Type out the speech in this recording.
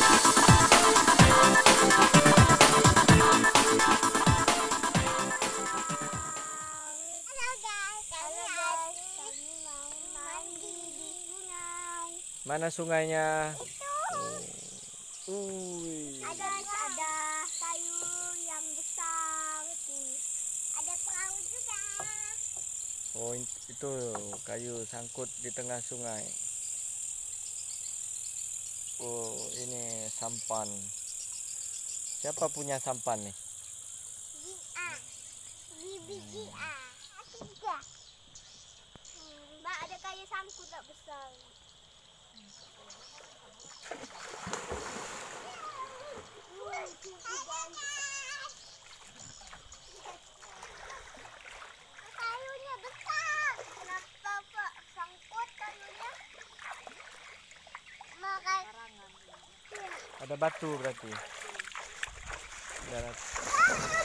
Mana sungainya? Itu. Ada kayu yang besar tuh. Ada perahu juga. Oh, itu kayu sangkut di tengah sungai. Oh, ini sampan. Siapa punya sampan nih? Biji A. Aku juga. Mbak, ada kayu sangkut tak besar. Kayunya besar. Kenapa Pak sangkut kayunya? Ada batu berarti. Darat.